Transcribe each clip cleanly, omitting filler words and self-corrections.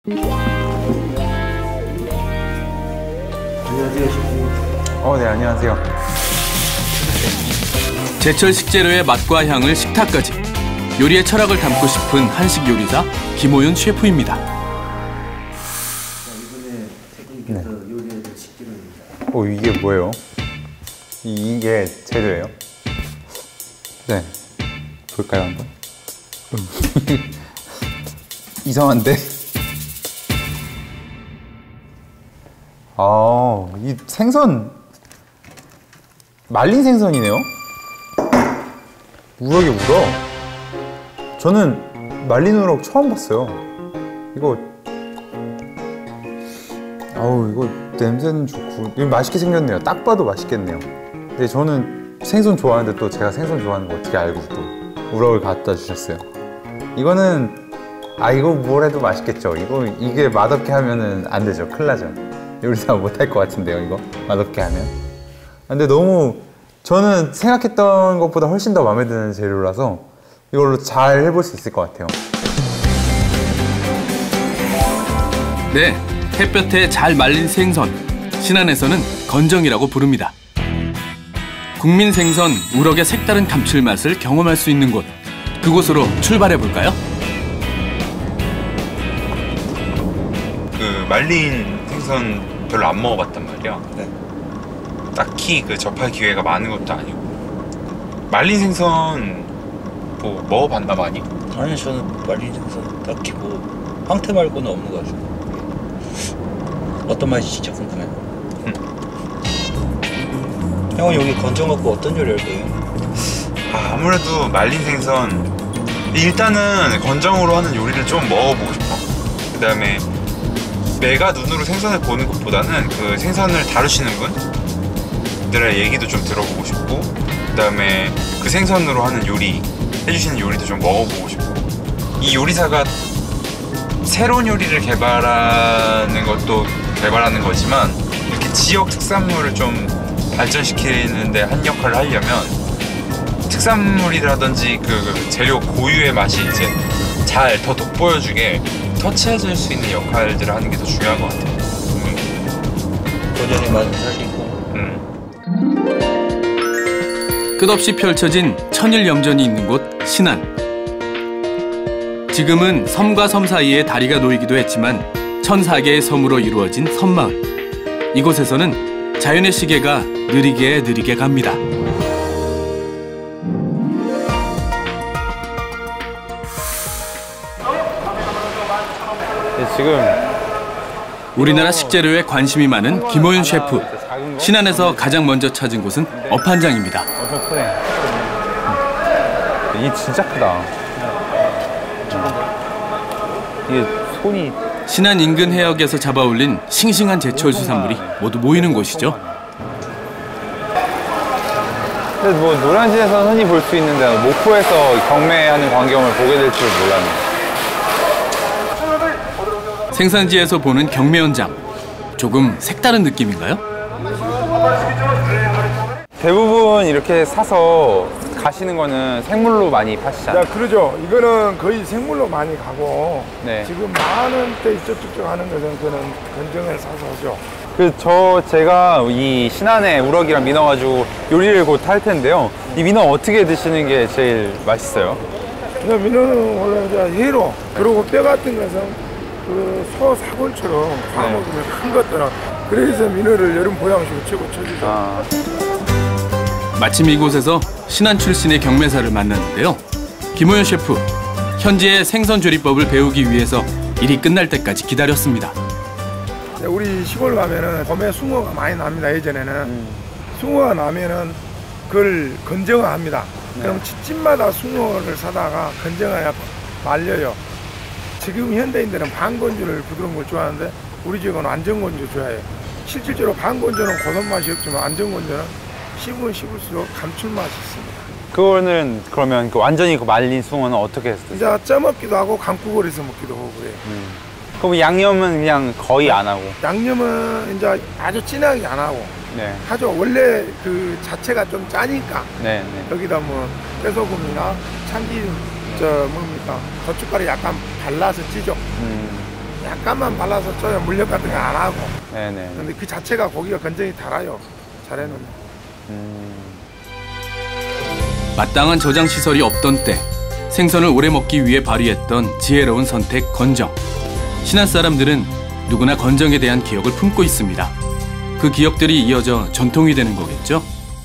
안녕하세요, 셰프님. 네, 안녕하세요. 제철 식재료의 맛과 향을 식탁까지. 요리의 철학을 담고 싶은 한식 요리사 김호윤 셰프입니다. 이번에 셰프님께서 요리해줄 식재료입니다. 이게 뭐예요? 이게 재료예요? 네. 볼까요, 한번? 이상한데? 이 생선, 말린 생선이네요? 우럭이 우럭? 저는 말린 우럭 처음 봤어요. 이거 냄새는 좋고, 이거 맛있게 생겼네요. 딱 봐도 맛있겠네요. 근데 저는 생선 좋아하는데 또 제가 생선 좋아하는 거 어떻게 알고 또 우럭을 갖다 주셨어요. 이거는 이거 뭘 해도 맛있겠죠. 이게 맛없게 하면은 안 되죠. 큰일 나죠. 요리사 못 할 것 같은데요, 이거 맛없게 하면. 근데 너무 저는 생각했던 것보다 훨씬 더 마음에 드는 재료라서 이걸로 잘 해볼 수 있을 것 같아요. 네, 햇볕에 잘 말린 생선. 신안에서는 건정이라고 부릅니다. 국민 생선 우럭의 색다른 감칠맛을 경험할 수 있는 곳. 그곳으로 출발해 볼까요? 말린 생선 별로 안 먹어봤단 말이야. 네. 딱히 접할 기회가 많은 것도 아니고. 말린 생선 뭐 먹어봤나 많이? 아니, 저는 말린 생선 딱히 황태 말고는 없는 것 같아요. 어떤 맛이 진짜 궁금해요. 형은 여기 건져 갖고 어떤 요리 할 거예요? 아무래도 말린 생선 일단은 건정으로 하는 요리를 좀 먹어보고 싶어. 그 다음에 내가 눈으로 생선을 보는 것보다는 그 생선을 다루시는 분들의 얘기도 좀 들어보고 싶고, 그 다음에 그 생선으로 하는 요리, 해주시는 요리도 좀 먹어보고 싶고, 이 요리사가 새로운 요리를 개발하는 거지만 이렇게 지역 특산물을 좀 발전시키는데 한 역할을 하려면 특산물이라든지 그 재료 고유의 맛이 이제 잘 더 돋보여주게 터치해줄 수 있는 역할들을 하는 게 더 중요한 것 같아요. 도전의 맛을 살리고. 끝없이 펼쳐진 천일염전이 있는 곳 신안. 지금은 섬과 섬 사이에 다리가 놓이기도 했지만 1004개의 섬으로 이루어진 섬마을. 이곳에서는 자연의 시계가 느리게 갑니다. 지금 우리나라 식재료에 관심이 많은 김호윤 셰프. 신안에서 가장 먼저 찾은 곳은 어판장입니다. 엄청 크네. 이게 진짜 크다. 이게 손이 신안 인근 해역에서 잡아올린 싱싱한 제철 수산물이 모두 모이는 곳이죠. 근데 뭐 노량진에서는 흔히 볼 수 있는데 목포에서 경매하는 광경을 보게 될 줄 몰랐네요. 생산지에서 보는 경매 현장. 조금 색다른 느낌인가요? 대부분 이렇게 사서 가시는 거는 생물로 많이 파시잖아요. 그러죠. 이거는 거의 생물로 많이 가고, 네. 지금 만 원대 이쪽 하는 것은 그는 건정을 사서 하죠. 제가 이 신안에 우럭이랑 민어 가지고 요리를 곧 할 텐데요. 이 민어 어떻게 드시는 게 제일 맛있어요? 민어는 원래 이제 회로, 그리고 뼈 같은 것은 소 사골처럼 사먹으면 큰 것들은, 그래서 민어를 여름 보양식으로 최고 쳐주죠. 마침 이곳에서 신안 출신의 경매사를 만났는데요. 김호윤 셰프, 현지의 생선 조리법을 배우기 위해서 일이 끝날 때까지 기다렸습니다. 우리 시골 가면은 봄에 숭어가 많이 납니다. 예전에는 숭어가 나면은 그걸 건정합니다. 그럼 집집마다 숭어를 사다가 건정해야 말려요. 지금 현대인들은 반건조를 부드러운 걸 좋아하는데 우리 집은 안전건조 좋아해요. 실질적으로 반건조는 고소한 맛이 없지만 안전건조는 씹으면 씹을수록 감칠맛이 있습니다. 그거는 그러면 완전히 말린 숭어는 어떻게 했어요? 이제 쪄 먹기도 하고 감국을 해서 먹기도 하고 그래요. 그럼 양념은 그냥 거의 안 하고? 양념은 이제 아주 진하게 안 하고 하죠. 원래 그 자체가 좀 짜니까 여기다 뭐 깨소금이나 참기름, 고춧가루 약간 발라서 찌죠. 약간만 발라서 쪄요. 물엿 같은 거 안 하고. 네네. 근데 그 자체가 고기가 건정이 달아요. 잘해는. 마땅한 저장 시설이 없던 때 생선을 오래 먹기 위해 발휘했던 지혜로운 선택 건정. 신안 사람들은 누구나 건정에 대한 기억을 품고 있습니다. 그 기억들이 이어져 전통이 되는 거겠죠?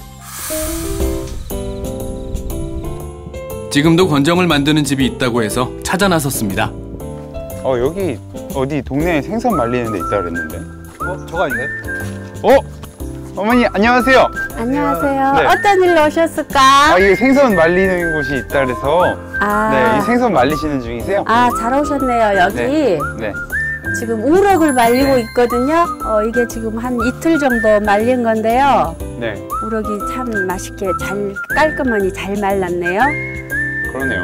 지금도 건정을 만드는 집이 있다고 해서 찾아 나섰습니다. 여기 어디 동네에 생선 말리는 데 있다 그랬는데. 저거 아닌가요? 어머니 안녕하세요. 안녕하세요. 네. 어떤 일로 오셨을까? 이게 생선 말리는 곳이 있다 그래서. 네, 이 생선 말리시는 중이세요? 잘 오셨네요. 여기 네. 지금 우럭을 말리고 있거든요. 이게 지금 한 이틀 정도 말린 건데요. 네. 우럭이 참 맛있게 잘 깔끔하니 잘 말랐네요. 그러네요.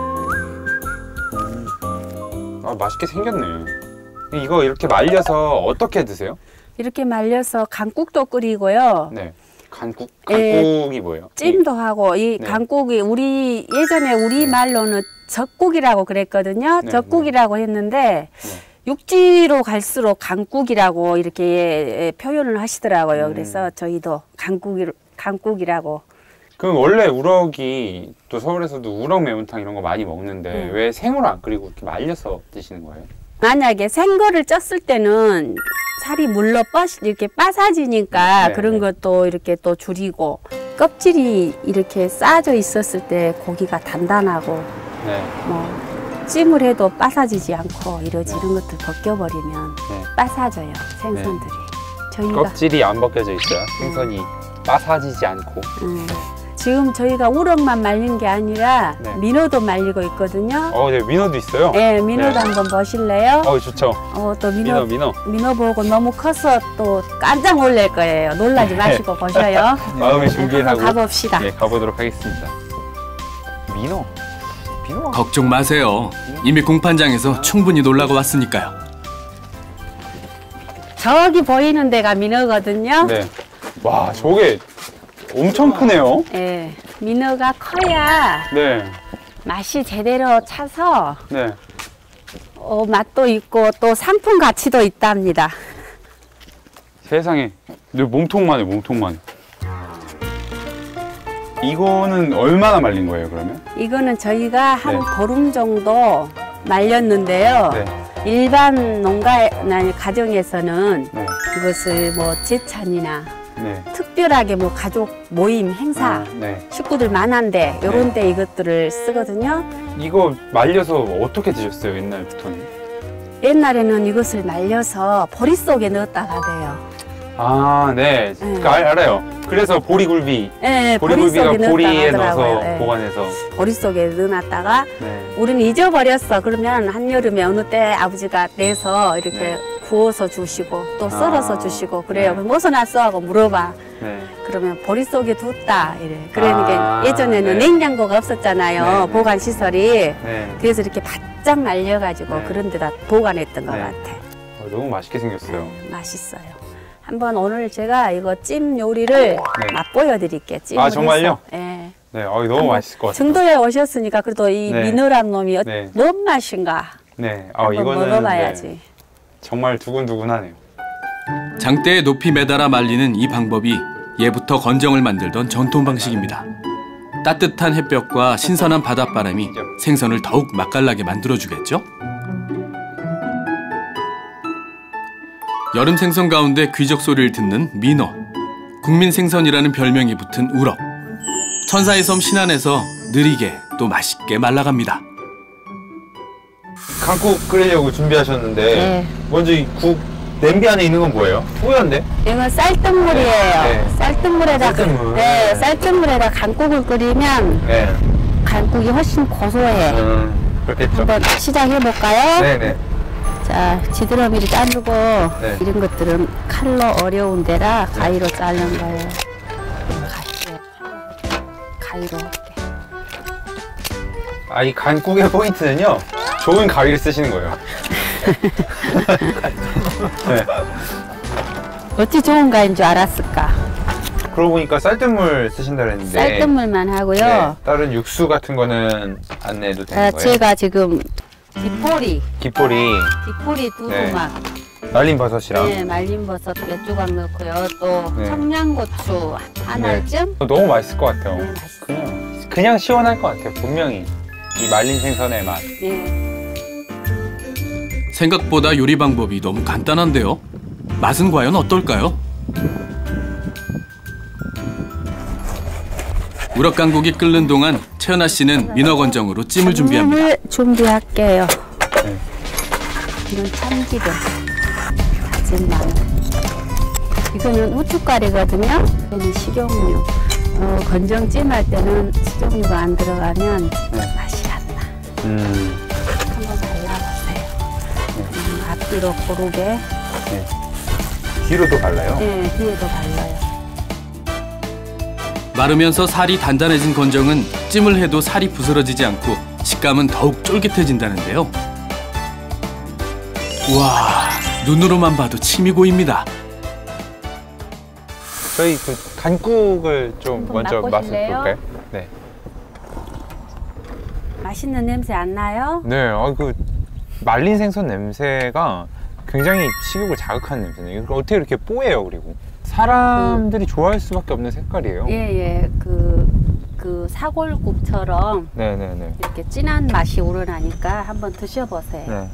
맛있게 생겼네. 이거 이렇게 말려서 어떻게 드세요? 이렇게 말려서 간국도 끓이고요. 네. 간국이 뭐예요? 찜도 하고 이 네. 간국이 예전에 우리 말로는 젓국이라고 그랬거든요. 네, 젓국이라고 했는데 육지로 갈수록 간국이라고 이렇게 표현을 하시더라고요. 그래서 저희도 간국이라고. 그럼 원래 우럭이 또 서울에서도 우럭 매운탕 이런 거 많이 먹는데 왜 생으로 안 끓이고 이렇게 말려서 드시는 거예요? 만약에 생거를 쪘을 때는 살이 물러 이렇게 빠사지니까 네, 그런 네. 것도 이렇게 또 줄이고 껍질이 이렇게 쌓아져 있었을 때 고기가 단단하고 네. 뭐 찜을 해도 빠사지지 않고 이런 것들 벗겨버리면 네. 빠사져요 생선들이. 저희가 껍질이 안 벗겨져 있어요. 생선이 빠사지지 않고. 지금 저희가 우럭만 말린 게 아니라 네. 민어도 말리고 있거든요. 네, 민어도 있어요? 네, 민어도 네. 한번 보실래요? 좋죠. 또 민어. 보고 너무 커서 또 깜짝 놀랄 거예요. 놀라지 마시고 보셔요. 마음의 준비를 하고. 가봅시다. 네, 가보도록 하겠습니다. 민어. 걱정 마세요. 이미 공판장에서 충분히 놀라고 왔으니까요. 저기 보이는 데가 민어거든요. 네. 와, 저게 엄청 크네요. 네, 민어가 커야 네. 맛이 제대로 차서 네. 맛도 있고 또 상품 가치도 있답니다. 세상에. 몸통만 해, 몸통만. 이거는 얼마나 말린 거예요, 그러면? 이거는 저희가 한 네. 보름 정도 말렸는데요. 네. 일반 가정에서는 네. 이것을 뭐 제찬이나 네. 특별하게 뭐 가족 모임 행사 네. 식구들 많은데 요런 데 이것들을 쓰거든요. 이거 말려서 어떻게 드셨어요, 옛날부터는? 옛날에는 이것을 말려서 보리 속에 넣었다가 돼요. 네. 알아요. 그래서 보리굴비. 네, 보리굴비가 보리 속에 보리에 넣었다가 넣어서 하더라고요. 보관해서. 보리 속에 넣어놨다가 네. 우리는 잊어버렸어. 그러면 한여름에 어느 때 아버지가 내서 이렇게 네. 구워서 주시고 또 썰어서 주시고 그래요. 네. 그럼 어디서 났어? 하고 물어봐. 네. 그러면 보리 속에 뒀다 이래. 그러니까 예전에는 네. 냉장고가 없었잖아요. 네, 네. 보관 시설이. 네. 그래서 이렇게 바짝 말려가지고 네. 그런 데다 보관했던 것 네. 같아. 너무 맛있게 생겼어요. 맛있어요. 한번 오늘 제가 이거 찜 요리를 맛보여 드릴게요. 찜을 정말요? 해서. 예. 네. 너무 맛있을 것 같아요. 정도에 오셨으니까 그래도 이 네. 민어란 놈이 네. 뭔 맛인가 네. 한번 이거는 먹어봐야지. 네. 정말 두근두근하네요. 장대에 높이 매달아 말리는 이 방법이 예부터 건정을 만들던 전통 방식입니다. 따뜻한 햇볕과 신선한 바닷바람이 생선을 더욱 맛깔나게 만들어주겠죠? 여름 생선 가운데 귀적 소리를 듣는 민어. 국민 생선이라는 별명이 붙은 우럭. 천사의 섬 신안에서 느리게 또 맛있게 말라갑니다. 간국 끓이려고 준비하셨는데 네. 먼저 이 국 냄비 안에 있는 건 뭐예요? 뿌연데? 이건 쌀뜨물이에요. 네. 쌀뜨물에다 쌀뜨물. 네, 쌀뜨물에다 간국을 끓이면 네. 간국이 훨씬 고소해. 그렇겠죠. 한번 시작해 볼까요? 네네. 자, 지드러미를 자르고 이런 것들은 칼로 어려운 데라 가위로 자른 거예요. 가위로 이렇게. 이 간국의 포인트는요. 좋은 가위를 쓰시는 거예요. 네. 어찌 좋은 가위인 줄 알았을까? 그러고 보니까 쌀뜨물 쓰신다 그랬는데 쌀뜨물만 하고요. 네, 다른 육수 같은 거는 안 내도 되는 거예요? 제가 지금 뒷포리, 깃보리, 두루막, 말린 버섯이랑. 네, 말린 버섯 몇 조각 넣고요. 또 네. 청양고추 한 알쯤. 너무 맛있을 것 같아요. 네, 맛있어요. 그냥 시원할 것 같아요. 분명히 이 말린 생선의 맛. 네. 생각보다 요리 방법이 너무 간단한데요. 맛은 과연 어떨까요? 우럭강국이 끓는 동안 채연아 씨는 민어건정으로 찜을 준비합니다. 찜을 준비할게요. 네. 이건 참기름, 다진 마늘. 이거는 후춧가루거든요. 이거는 식용유. 건정 찜할 때는 식용유가 안 들어가면 맛이 안 나. 한번 발라보세요. 앞뒤로 고르게. 뒤로도 발라요? 네, 뒤에도 발라요. 마르면서 살이 단단해진 건정은 찜을 해도 살이 부스러지지 않고 식감은 더욱 쫄깃해진다는데요. 우와, 눈으로만 봐도 침이 고입니다. 저희 그 간국을 좀 한번 먼저 맛보실래요? 맛볼까요? 네. 맛있는 냄새 안 나요? 네, 그 말린 생선 냄새가 굉장히 식욕을 자극하는 냄새네요. 이거 어떻게 이렇게 뽀예요, 그리고 사람들이 좋아할 수밖에 없는 색깔이에요. 예. 그 사골국처럼 네네네. 이렇게 진한 맛이 우러나니까 한번 드셔보세요. 네.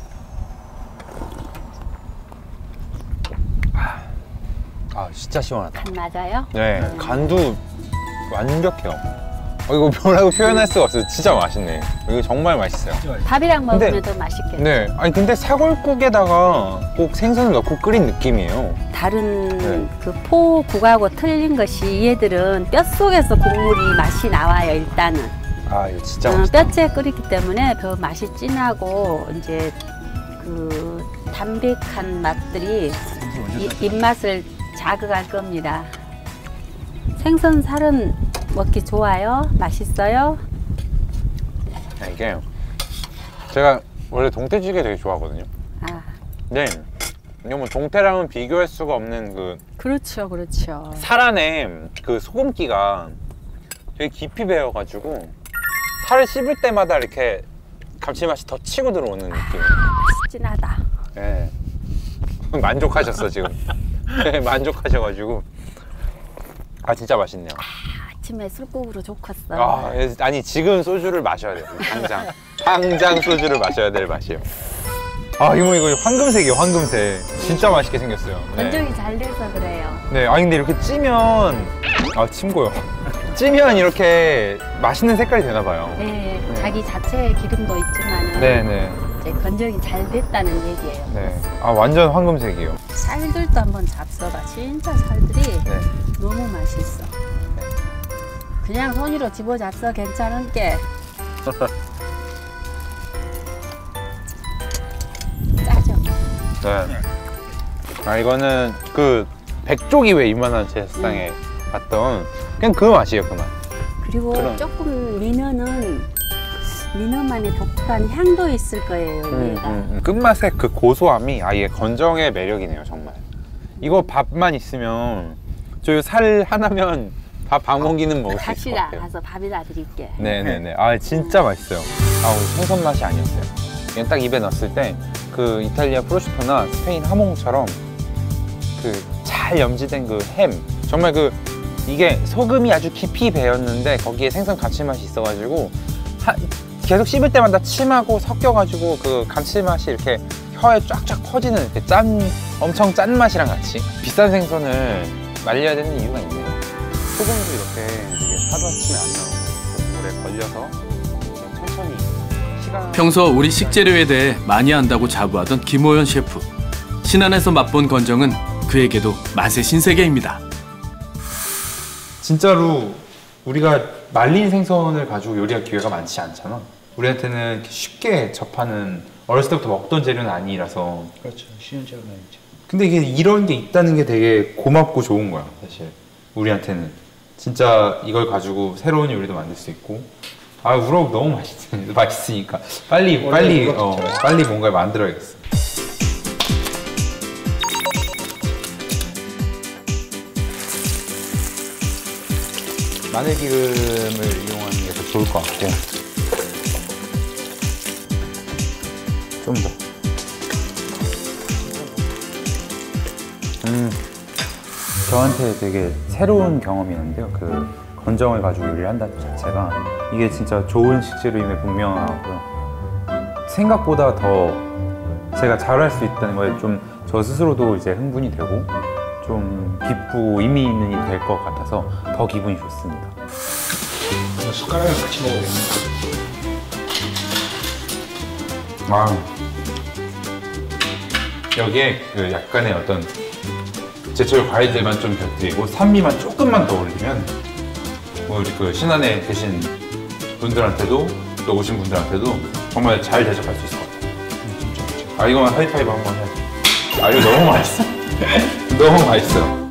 진짜 시원하다. 간 맞아요? 네, 간도 완벽해요. 이거 뭐라고 표현할 수가 없어요. 진짜 맛있네. 이거 정말 맛있어요. 밥이랑 먹으면 근데- 더 맛있겠죠. 네, 아니 근데 사골국에다가 꼭 생선을 넣고 끓인 느낌이에요. 다른 네. 그 포국하고 틀린 것이 얘들은 뼛속에서 국물이 맛이 나와요. 일단은 이거 진짜 맛있다. 뼈째 끓이기 때문에 더 맛이 진하고 이제 그 담백한 맛들이 입맛을 자극할 겁니다. 생선 살은 먹기 좋아요? 맛있어요? 이게 제가 원래 동태찌개 되게 좋아하거든요. 네, 이거 뭐 동태랑은 비교할 수가 없는 그 그렇죠. 살 안에 그 소금기가 되게 깊이 배어가지고 살을 씹을 때마다 이렇게 감칠맛이 더 치고 들어오는 느낌. 진하다. 네. 만족하셨어 지금. 네, 만족하셔가지고 진짜 맛있네요. 아침에 술국으로 좋겠어. 아니 지금 소주를 마셔야 돼요. 당장 소주를 마셔야 될 맛이에요. 이거 황금색이에요. 황금색. 진짜 맛있게 생겼어요. 네. 건정이 잘 돼서 그래요. 네, 근데 이렇게 찌면 침 고요. 찌면 이렇게 맛있는 색깔이 되나 봐요. 네, 자기 자체의 기름도 있지만은 네네. 이제 건정이 잘 됐다는 얘기예요. 네. 완전 황금색이에요. 살들도 한번 잡숴봐. 진짜 살들이 네. 너무 맛있어. 그냥 손으로 집어잡숴 괜찮은 게 짜죠. 네. 이거는 그 백종이 왜 이만한 제사상에 봤던 그냥 그 맛이에요, 그 맛. 그리고 조금 민어만의 독특한 향도 있을 거예요, 얘가. 끝맛의 그 고소함이 아예 건정의 매력이네요, 정말. 이거 밥만 있으면 저 살 하나면 밥 반 공기는 먹을 수 있을 것 갑시다. 같아요. 가서 밥에다 드릴게. 네네네. 진짜 맛있어요. 생선 맛이 아니었어요. 그냥 딱 입에 넣었을 때 그 이탈리아 프로슈토나 스페인 하몽처럼 그 잘 염지된 그 햄, 정말 이게 소금이 아주 깊이 배었는데 거기에 생선 감칠맛이 있어가지고 계속 씹을 때마다 침하고 섞여가지고 그 감칠맛이 이렇게 혀에 쫙쫙 퍼지는 이렇게 엄청 짠 맛이랑 같이. 비싼 생선을 말려야 되는 이유가 있네요. 소금도 이렇게 되게 하루아침에 안 나오고 오래 걸려서 천천히 시간. 평소 우리 식재료에 대해 많이 안다고 자부하던 김호연 셰프. 신안에서 맛본 건정은 그에게도 맛의 신세계입니다. 진짜로 우리가 말린 생선을 가지고 요리할 기회가 많지 않잖아. 우리한테는 이렇게 쉽게 접하는, 어렸을 때부터 먹던 재료는 아니라서. 그렇죠. 쉬운 재료는 아니죠. 근데 이게 이런 게 있다는 게 되게 고맙고 좋은 거야, 사실. 우리한테는. 진짜 이걸 가지고 새로운 요리도 만들 수 있고. 우럭 너무 맛있으니까 빨리 뭔가를 만들어야겠어. 마늘기름을 이용하는 게 더 좋을 것 같고. 좀 더. 저한테 되게 새로운 경험이었는데요. 그 건정을 가지고 요리를 한다는 자체가 이게 진짜 좋은 식재료임에 분명하고요. 생각보다 더 제가 잘할 수 있다는 거에 좀 저 스스로도 이제 흥분이 되고 좀 기쁘고 의미 있는 일이 될 것 같아서 더 기분이 좋습니다. 숟가락을 같이 먹어봅니다. 여기에 그 약간의 어떤 제철 과일들만 좀 곁들이고 산미만 조금만 더 올리면 우리 그 신안에 계신 분들한테도 또 오신 분들한테도 정말 잘 대접할 수 있을 것 같아요. 이거만 하이파이브 한번 해야지. 이거 너무 맛있어. 너무 맛있어.